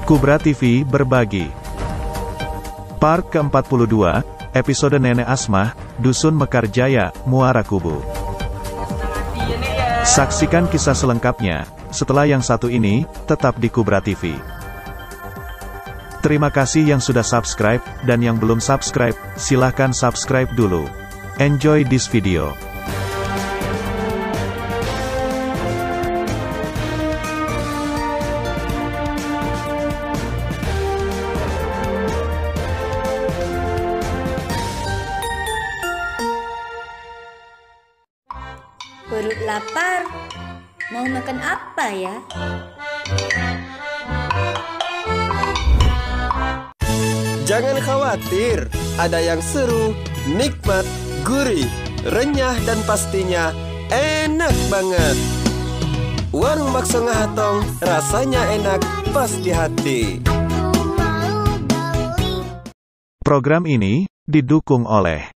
Kubra TV berbagi. Part ke-42, episode Nenek Asmah, Dusun Mekarjaya, Muara Kubu. Saksikan kisah selengkapnya, setelah yang satu ini, tetap di Kubra TV. Terima kasih yang sudah subscribe, dan yang belum subscribe, silahkan subscribe dulu. Enjoy this video. Perut lapar, mau makan apa ya? Jangan khawatir, ada yang seru, nikmat, gurih, renyah dan pastinya enak banget. Warung bakso Ngahatong, rasanya enak, pas di hati. Program ini didukung oleh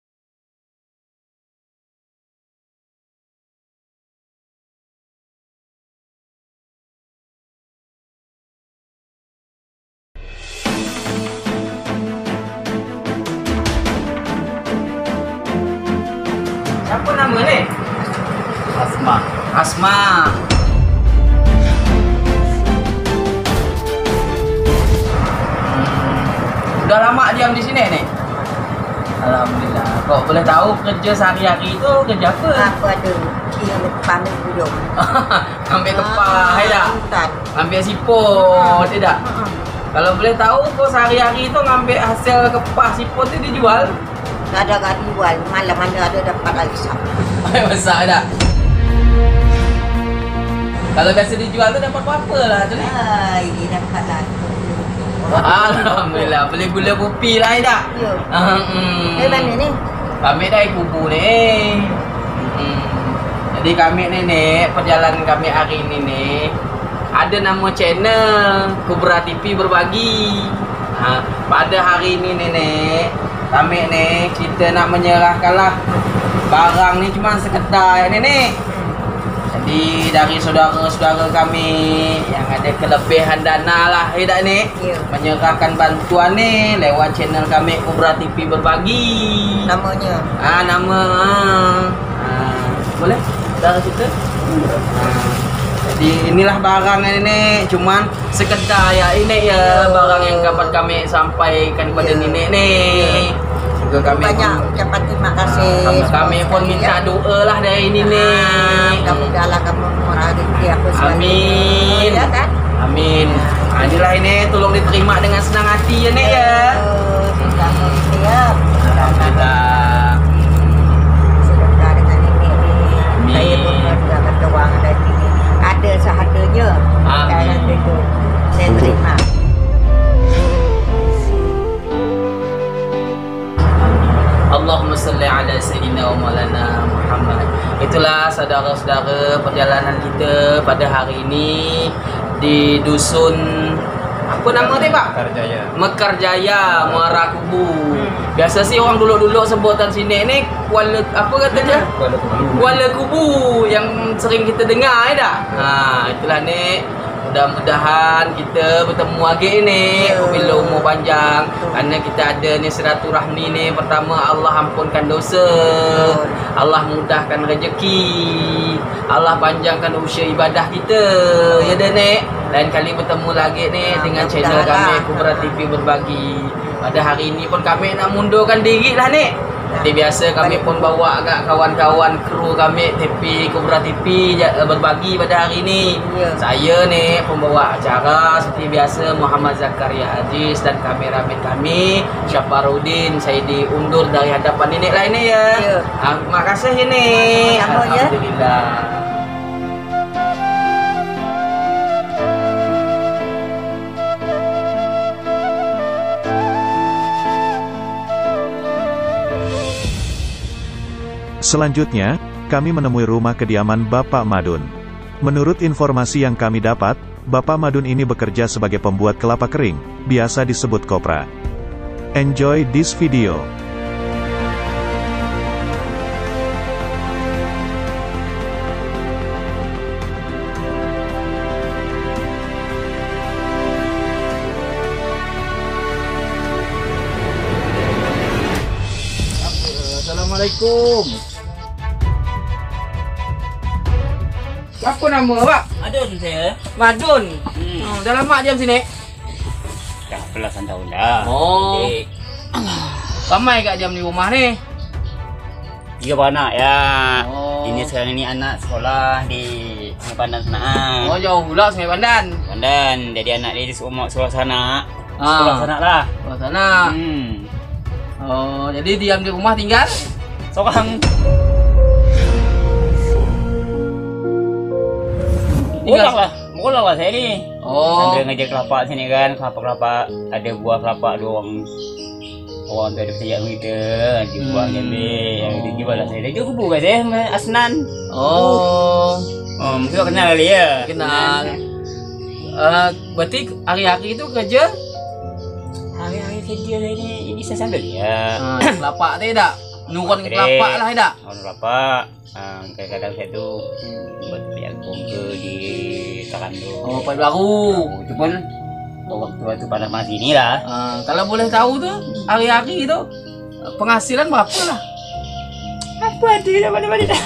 siapa nama ni? Asma. Asma. Udah lama diam di sini nih? Alhamdulillah. Kok boleh tahu kerja sehari-hari itu kerja apa? Apa tu? Dia panen buyung. Ambil kepah, tak? Ambil siput, tidak? Kalau boleh tahu kok sehari-hari itu ngambil hasil kepah siput itu dijual? Kadang-kadang dijual, malam mana ada dapat lagi satu. Besar tak? Kalau biasa dijual tu dapat berapa lah tu ni? Ini dapat lah. Alhamdulillah, beli gula kopi lah tak? Ya. Dari mana ni? Kami dari Kubu ni. Jadi kami ni perjalanan kami hari ni ada nama channel Kubra TV berbagi. Pada hari ni kami kita nak menyerahkanlah barang ni cuma sekedar ni. Jadi dari saudara-saudara kami yang ada kelebihan dana lah tak ni, menyerahkan bantuan ni lewat channel kami Kubra TV berbagi. Namanya? Boleh? Saudara kita? Jadi inilah barang ini, cuman sekedar ya ini ya barang yang dapat kami sampaikan kepada nenek ni. Juga kami banyak ucapan terima kasih. Kami pun minta doa lah dari nenek. Mudah-mudahlah kamu murah rezeki apa sekali. Amin. Ya kan? Amin. Inilah ini tolong diterima dengan senang hati ya nek ya. Kamu siap. Alhamdulillah. Sedekah dengan nenek ni. Saya pun juga berdoa dari sini. Ada sehadanya. Dalam itu saya terima. Allahumma salli ala sayyidina wa maulana Muhammad. Itulah saudara-saudara perjalanan kita pada hari ini di dusun apa nama dia Pak? Mekarjaya. Mekarjaya, Muara Kubu. Biasa sih orang dulu-dulu sebutan sini ni Kuala apa kata dia? Kuala Kubu yang sering kita dengar tak? Itulah ni. Mudah-mudahan kita bertemu lagi ni bila umur panjang. Kerana kita ada ni silaturahmi ni. Pertama, Allah ampunkan dosa, Allah mudahkan rezeki, Allah panjangkan usia ibadah kita. Ya dah nek. Lain kali bertemu lagi ni dengan channel kami Kubra TV berbagi. Pada hari ini pun kami nak mundurkan diri lah nek. Seperti biasa kami pun bawa agak kawan-kawan kru kami TV Kubra TV berbagi pada hari ini. Saya ni pembawa acara seperti biasa Muhammad Zakaria Aziz dan kameramen kami Syafarudin. Saya diundur dari hadapan nenek lain ni ya. Terima kasih ini. Alhamdulillah. Selanjutnya, kami menemui rumah kediaman Bapak Madun. Menurut informasi yang kami dapat, Bapak Madun ini bekerja sebagai pembuat kelapa kering, biasa disebut kopra. Enjoy this video. Assalamualaikum. Apa nama Pak? Madun saya. Madun. Dah lama diam sini? Dah belasan tahun dah. Oh. Jadi, Ramai kat diam di rumah ni? 3 anak ya. Oh. Ini sekarang ini anak sekolah di Sungai Pandan sana. Oh, jauh pula Sungai Pandan. Pandan. Jadi anak dia di sekolah sana. Sekolah sana lah. Oh, sana. Oh, jadi diam di rumah tinggal? Seorang. Pulang lah saya ni. Oh. Sambil ngejar kelapa sini kan, kelapa ada buah kelapa 2 orang. Orang tu ada percaya kita, dia buah jambil, yang dia jual lah saya. Dia jual kubu kan saya, Asnan. Oh. Mesti kau kenal kali ya? Kenal. Berarti hari-hari itu kerja? Hari-hari kerja saya ini saya sambil ya. Kelapa tu tak? Nurun kelapa lah tak? Nurun kelapa. Kadang-kadang saya tu buat jagung ke di takan tu. Oh, pada baru. Cuma waktu panas masih ni lah. Kalau boleh tahu tu hari-hari tu penghasilan berapa lah? Apa ada dah mana-mana dah.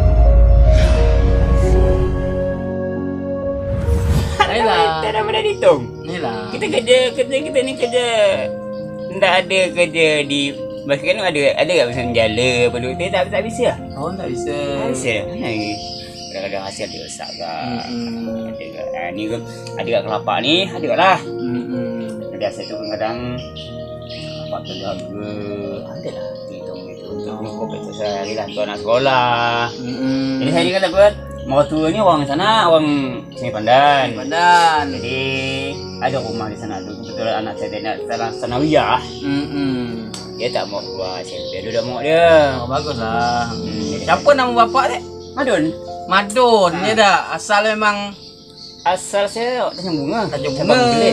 Tak ada mana dihitung. Inilah. Kita ni kerja. Tak ada kerja di bahkan ada tak bisa menjala apa tu. Tak bisa. Oh, tak bisa. Tak bisa. Mana kadang-kadang hasil dia rosak kan. Ni ke ada kat kelapa ni, ada lah. Biasa tu kadang kelapa tu harga ada lah. Hitung untuk rokok itu sehari lah untuk anak sekolah. Jadi saya kata buat mertua ni orang sana, orang Sungai Pandan. Jadi ada rumah di sana tu. Kebetulan anak saya nak sanawiyah. Dia tak mau keluar SMP, dia dah mau dia. Oh, baguslah. Siapa nama bapak ni? Madun ni dah. Asal memang asal saya Tanjung Bunga. Tanjung Bunga.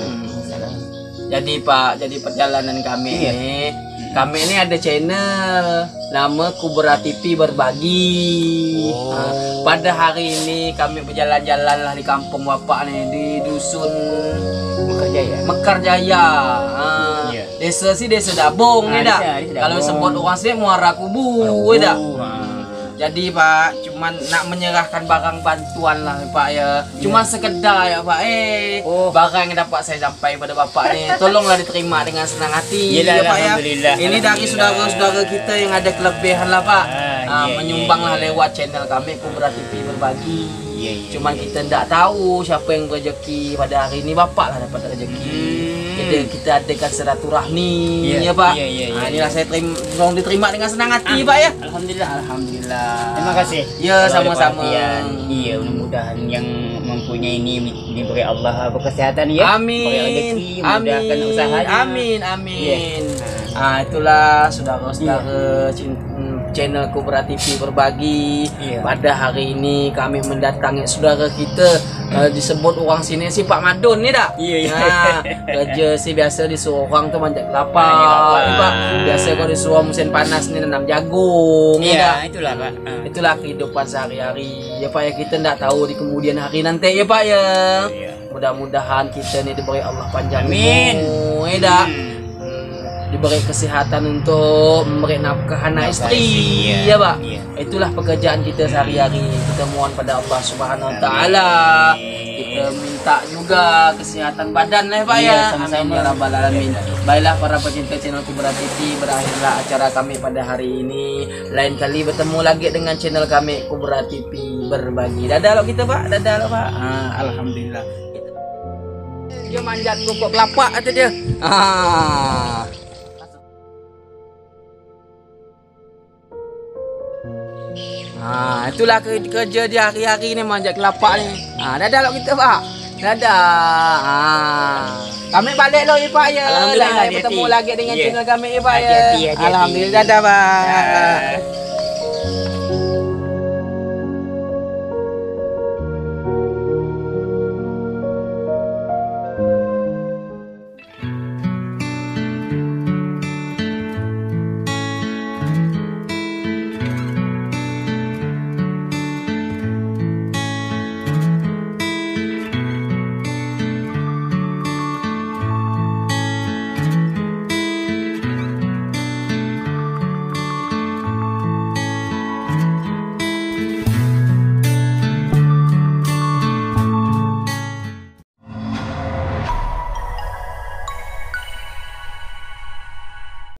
Jadi Pak, jadi perjalanan kami ni. Kami ni ada channel nama Kubra TV Berbagi. Pada hari ini kami berjalan-jalan lah di kampung bapak ni, di dusun Mekarjaya. Desa si desa Dabong ni dah. Kalau sebut orang sini Muara Kubu dah. Jadi Pak, cuman nak menyerahkan barang bantuan lah Pak ya. Cuma sekedar ya Pak. Barang yang dapat saya sampai pada Bapak ni, tolonglah diterima dengan senang hati. Yelah, ya Pak ya. Alhamdulillah. Ini dari saudara-saudara kita yang ada kelebihan lah Pak. Menyumbanglah lewat channel kami Kubra TV Berbagi. Cuman kita tidak tahu siapa yang rezeki pada hari ini. Bapak lah dapat rezeki. Jadi kita adakan silaturahmi ya Pak. Inilah saya tolong diterima dengan senang hati Pak ya. Alhamdulillah. Terima kasih. Ya, sama-sama. Iya, mudah-mudahan yang mempunyai ini diberi Allah berkesehatan ya. Amin. Beri rezeki, mudahkan usahanya. Amin. Itulah saudara-saudara channel Kubra TV Berbagi. Pada hari ini kami mendatangi saudara kita, disebut orang sini si Pak Madun ni tak? Kerja si biasa disuruh orang tu manjat kelapa. Biasa kalau disuruh musim panas ni nanam jagung. Itulah Pak. Itulah kehidupan sehari-hari. Ya Pak ya, kita tak tahu di kemudian hari nanti ya Pak ya. Mudah-mudahan kita ni diberi Allah panjang umur. Diberi kesehatan untuk memberi nafkah anak istri ya Pak. Itulah pekerjaan kita sehari-hari. Kita mohon pada Allah Subhanahu Wa Taala. Kita minta juga kesehatan badan lah Pak ya. Amin ya rabbal alamin. Baiklah para pecinta channel Kubra TV, berakhirlah acara kami pada hari ini. Lain kali bertemu lagi dengan channel kami Kubra TV Berbagi. Dadah lo kita Pak, dadah lo Pak. Alhamdulillah. Dia manjat pokok kelapa kata dia. Itulah kerja dia hari-hari ni manjat kelapa ni. Dadah lo kita Pak. Dadah. Kami balik lo ya Pak ya. Alhamdulillah, bertemu lagi dengan channel kami ya Pak ya. Alhamdulillah, dadah Pak.